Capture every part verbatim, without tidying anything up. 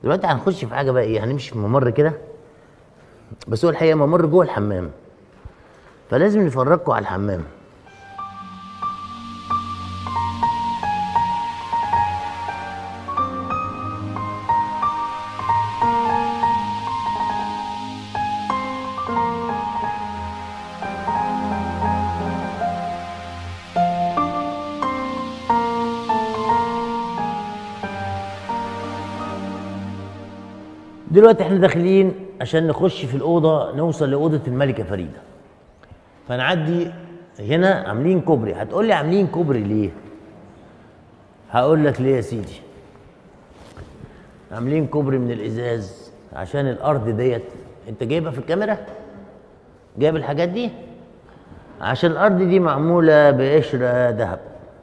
دلوقتي هنخش في حاجه بقى ايه، هنمشي في ممر كده، بس هو الحقيقه ممر جوه الحمام، فلازم نفرجكم على الحمام. دلوقتي احنا داخلين عشان نخش في الاوضه، نوصل لاوضه الملكه فريده. فنعدي هنا عاملين كوبري. هتقول لي عاملين كوبري ليه؟ هقول لك ليه يا سيدي. عاملين كوبري من الازاز عشان الارض ديت، انت جايبها في الكاميرا؟ جايب الحاجات دي؟ عشان الارض دي معموله بقشره ذهب.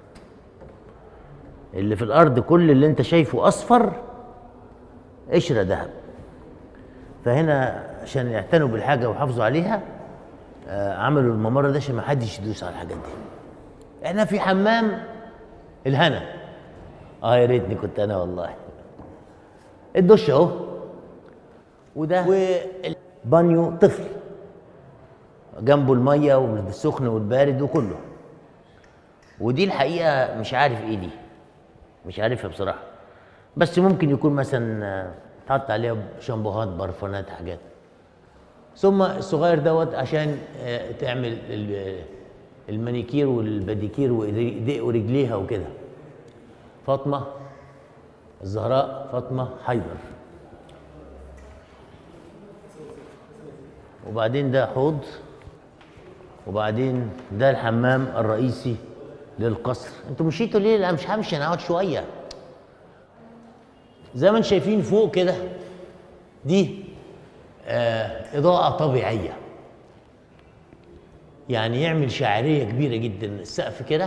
اللي في الارض كل اللي انت شايفه اصفر قشره ذهب. فهنا عشان يعتنوا بالحاجه ويحافظوا عليها آه عملوا الممر ده عشان ما حدش يدوس على الحاجات دي. احنا في حمام الهنا. اه يا ريتني كنت انا والله. الدش اهو، وده وبانيو طفل جنبه الميه والسخن والبارد وكله. ودي الحقيقه مش عارف ايه دي، مش عارفها بصراحه، بس ممكن يكون مثلا تحط عليها شامبوهات، برفانات، حاجات. ثم الصغير دوت عشان تعمل المانيكير والباديكير وايديه ورجليها وكده. فاطمه الزهراء، فاطمه حيدر. وبعدين ده حوض، وبعدين ده الحمام الرئيسي للقصر. انتوا مشيتوا ليه؟ لا مش همشي، انا هقعد شويه. زي ما انتم شايفين فوق كده دي آه اضاءه طبيعيه، يعني يعمل شاعريه كبيره جدا. السقف كده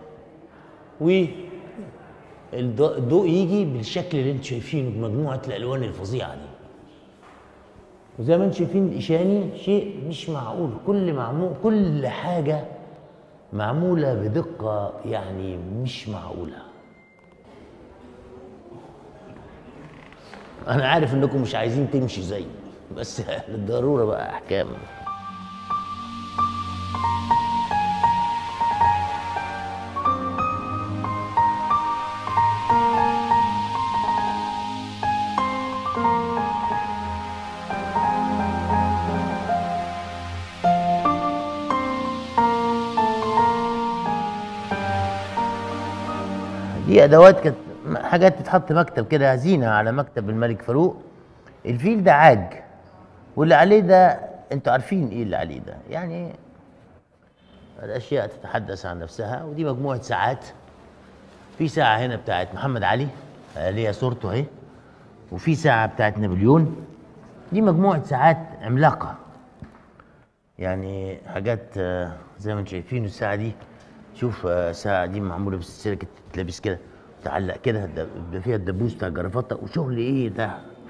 والضوء يجي بالشكل اللي انتم شايفينه بمجموعه الالوان الفظيعه دي. وزي ما انتم شايفين الاشاني شيء مش معقول، كل معمول، كل حاجه معموله بدقه يعني مش معقوله. انا عارف انكم مش عايزين تمشي زي، بس للضروره بقى احكام. دي ادوات كانت حاجات تتحط مكتب كده، زينه على مكتب الملك فاروق. الفيل ده عاج، واللي عليه ده انتوا عارفين ايه اللي عليه ده، يعني الاشياء تتحدث عن نفسها. ودي مجموعه ساعات. في ساعه هنا بتاعت محمد علي ليها صورته اهي، وفي ساعه بتاعت نابليون. دي مجموعه ساعات عملاقه، يعني حاجات زي ما انتم شايفين. الساعه دي شوف، الساعه دي معموله بالسلسله كده، تتلبس كده تعلق كده، بيبقى فيها الدبوس بتاع الجرافطه وشغل ايه ده.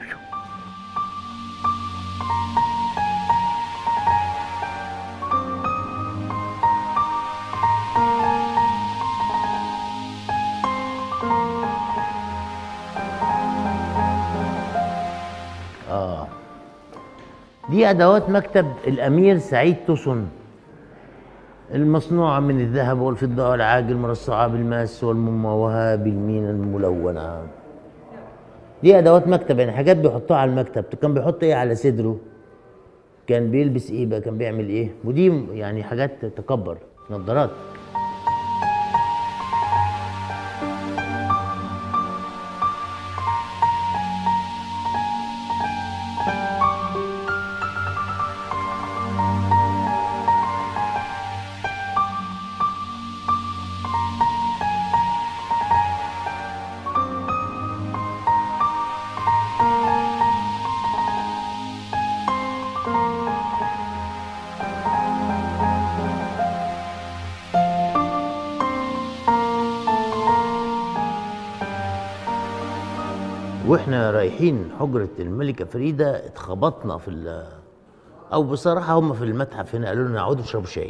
اه دي ادوات مكتب الامير سعيد توسن، المصنوعة من الذهب والفضة والعاج، المرصعة بالماس والمموهة بالمينا الملونة. دي أدوات مكتب، يعني حاجات بيحطها على المكتب. كان بيحط إيه على صدره، كان بيلبس إيه بقى، كان بيعمل إيه. ودي يعني حاجات تكبر، نظارات. واحنا رايحين حجرة الملكة فريدة اتخبطنا في ال او بصراحة هم في المتحف هنا قالوا لنا اقعدوا اشربوا شاي،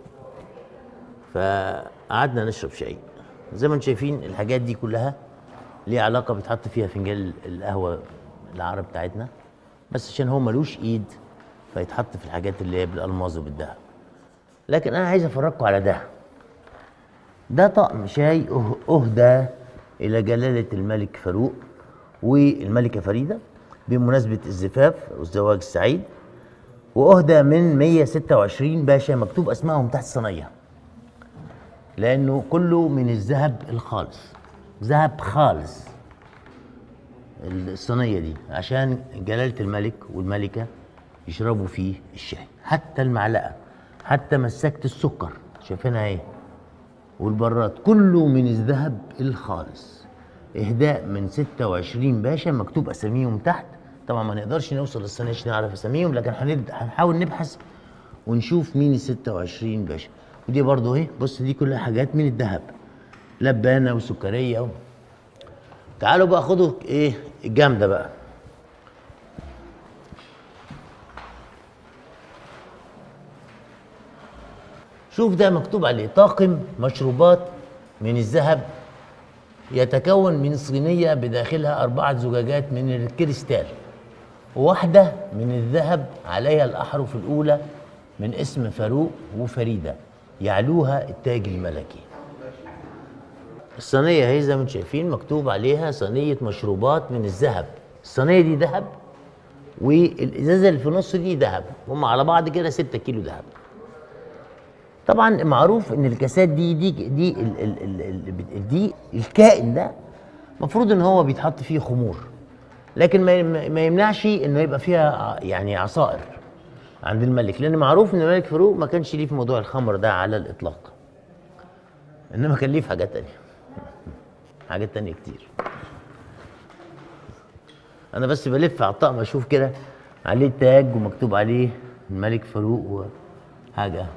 فقعدنا نشرب شاي. زي ما انتم شايفين الحاجات دي كلها ليها علاقة، بتحط فيها فنجان القهوة العرب بتاعتنا، بس عشان هو ملوش ايد فيتحط في الحاجات اللي هي بالالماظ وبالذهب. لكن انا عايز افرجكم على ده. ده طقم شاي أه- اهدى الى جلاله الملك فاروق والملكه فريده بمناسبه الزفاف والزواج السعيد، واهدى من مية وستة وعشرين باشا مكتوب اسمائهم تحت الصينيه، لانه كله من الذهب الخالص، ذهب خالص الصينيه دي، عشان جلاله الملك والملكه يشربوا فيه الشاي. حتى المعلقه، حتى مسكه السكر شايفينها اهي، والبراد كله من الذهب الخالص. اهداء من ستة وعشرين باشا مكتوب اساميهم تحت. طبعا ما نقدرش نوصل للصينيه عشان نعرف اساميهم، لكن هنبدا هنحاول نبحث ونشوف مين ال ستة وعشرين باشا. ودي برضه اهي، بص دي كلها حاجات من الذهب، لبانه وسكريه و... تعالوا بقى خدوا ايه الجامده بقى. شوف ده مكتوب عليه طاقم مشروبات من الذهب يتكون من صينية بداخلها أربعة زجاجات من الكريستال، وواحدة من الذهب عليها الأحرف الأولى من اسم فاروق وفريدة يعلوها التاج الملكي. الصينية هي زي ما انتم شايفين مكتوب عليها صينية مشروبات من الذهب. الصينية دي ذهب والإزازة اللي في النص دي ذهب، هم على بعض كده ستة كيلو ذهب. طبعا معروف ان الكاسات دي دي دي ال ال ال ال دي الكائن ده المفروض ان هو بيتحط فيه خمور، لكن ما ما يمنعش انه يبقى فيها يعني عصائر عند الملك، لان معروف ان الملك فاروق ما كانش ليه في موضوع الخمر ده على الاطلاق، انما كان ليه في حاجات تانية حاجات تانية كتير. انا بس بلف على الطقم اشوف كده عليه تاج ومكتوب عليه الملك فاروق وحاجه.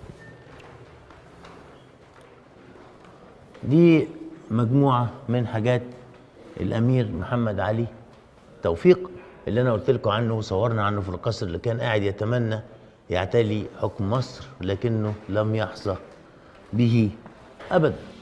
دي مجموعة من حاجات الأمير محمد علي توفيق اللي أنا قلت لكم عنه وصورنا عنه في القصر، اللي كان قاعد يتمنى يعتلي حكم مصر لكنه لم يحظى به أبدا.